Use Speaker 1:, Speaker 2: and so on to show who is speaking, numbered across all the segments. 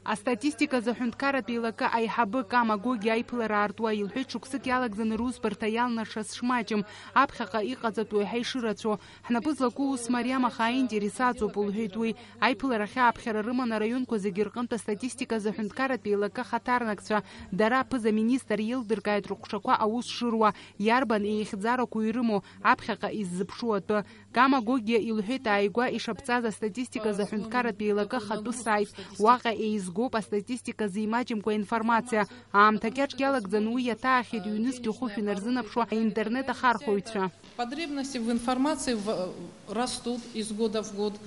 Speaker 1: Астатистика заҳәынҭқарратә еилакы аиҳабы Кама Гоги аиԥылара аартуа илҳәеит шықәсык иалагӡаны русбарҭа иалнашаз шмаҷым, аԥхьаҟа иҟаҵатәу еиҳа ишырацәоу. Ҳнапы злаку ус мариам аха аинтересаҵоуп, лҳәеит уи. Аиԥыларахьы аԥхьара рыманы араионқәа зегьы рҟынтә астатистика заҳәынҭқарратә еилакы ахаҭарнакцәа дара аԥыза-министр илдыркааит рҟәшақәа аус шыруа, иарбан еихьӡарақәа ирымоу, аԥхьаҟа иззыԥшу атәы. Кама Гоги илҳәеит ааигәа ишаԥҵаз астатистика заҳәынҭқарратә еилакы хатәы сайт, уаҟа еизгоуп астатистика зимаҷымкәа информациа. Аамҭа кьаҿк иалагӡаны уи иаҭаахьеит ҩнызқьи хәышәи нарзынаԥшуа аинтернет ахархәаҩцәа.
Speaker 2: Потребности в информации растут из года в год.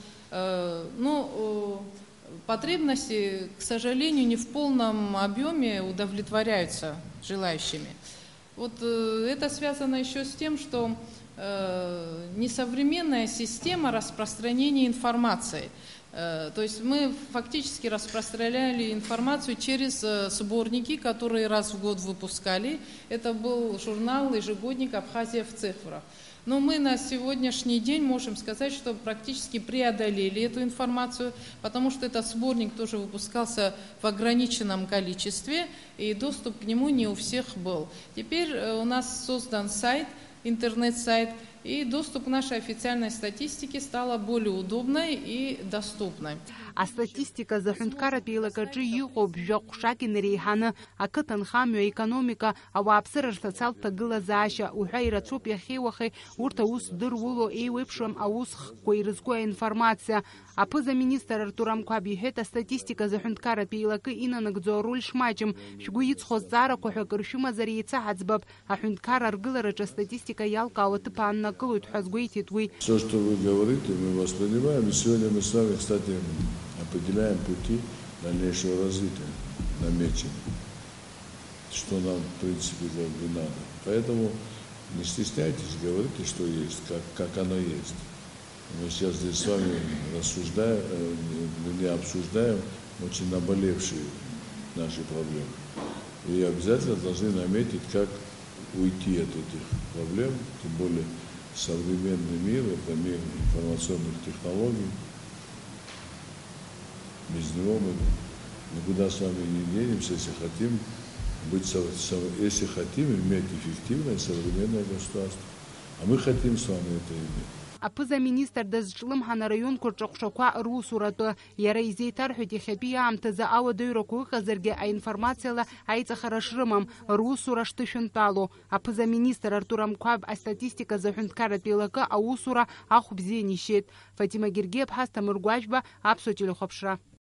Speaker 2: Потребности, к сожалению, не в полном объеме удовлетворяются желающими. Вот это связано еще с тем, что несовременная система распространения информации. То есть мы фактически распространяли информацию через сборники, которые раз в год выпускали. Это был журнал «Ежегодник Абхазия в цифрах». Но мы на сегодняшний день можем сказать, что практически преодолели эту информацию, потому что этот сборник тоже выпускался в ограниченном количестве, и доступ к нему не у всех был. Теперь у нас создан сайт, интернет-сайт, и доступ к нашей официальной статистике стало более удобной и доступной.
Speaker 1: А статистика заҳәынҭқарратә еилакаҿы иҟоуп жәа-ҟәшак инреиҳаны ақыҭанхамҩа, аекономика, ауааԥсыра рсоциалтә ҭагылазаашьа, уҳәа ирацәоуп иахьеиуахеи урҭ аус дыруло еиуеиԥшым аус хкқәа ирызку аинформациа. Аԥыза-министр Артур Амқәаб иҳәеит астатистика заҳәынҭқарратә еилакы инанагӡо ароль шмаҷым. Шәгәы иҵхо зҵаарақәа ҳәа акыр шәымазар еицаҳаӡбап. Аҳәынҭқарра аргылараҿы астатистика иалкаау аҭыԥ ааннакылоит ҳәа азгәеиҭеит уи.
Speaker 3: Все, что вы говорите, мы вас понимаем. И сегодня мы с вами, кстати, определяем пути дальнейшего развития, намечены, что нам, в принципе, надо. Поэтому не стесняйтесь, говорите, что есть, как оно есть. Мы сейчас здесь с вами рассуждаем, не обсуждаем очень наболевшие наши проблемы. И обязательно должны наметить, как уйти от этих проблем, тем более современный мир, это мир информационных технологий. Без него мы никуда с вами не денемся, если хотим иметь эффективное современное государство. А мы хотим с вами это иметь.
Speaker 1: Аԥыза-министр дазҿлымҳан араионқәа рҿахәшақәа русуратәы. Иара изеиҭарҳәеит иахьатәи аамҭазы ауадаҩрақәа ыҟазаргьы аинформациала аиҵахара шрымам, русура шҭышәынтәалоу. Аԥыза-министр Артур Амқәаб астатистика заҳәынҭқарратә еилакы аусура ахә бзиан ишьеит. Фатима Гергиев, Ҭамыр Гәаџьба, Аԥсуа телехәаԥшра.